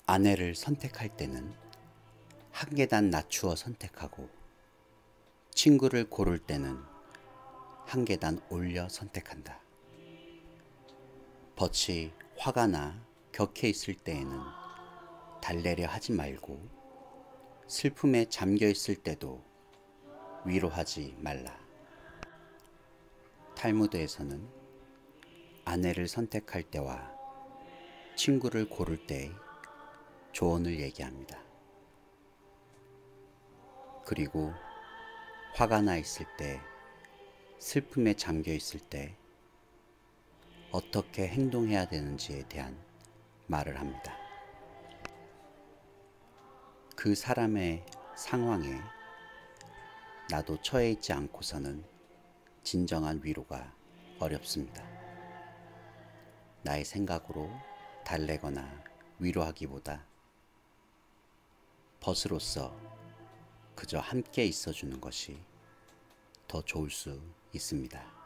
아내를 선택할 때는 한 계단 낮추어 선택하고, 친구를 고를 때는 한 계단 올려 선택한다. 벗이 화가 나 격해 있을 때에는 달래려 하지 말고, 슬픔에 잠겨 있을 때도 위로하지 말라. 탈무드에서는 아내를 선택할 때와 친구를 고를 때의 조언을 얘기합니다. 그리고 화가 나 있을 때, 슬픔에 잠겨 있을 때 어떻게 행동해야 되는지에 대한 말을 합니다. 그 사람의 상황에 나도 처해 있지 않고서는 진정한 위로가 어렵습니다. 나의 생각으로 달래거나 위로하기보다 벗으로서 그저 함께 있어주는 것이 더 좋을 수 있습니다.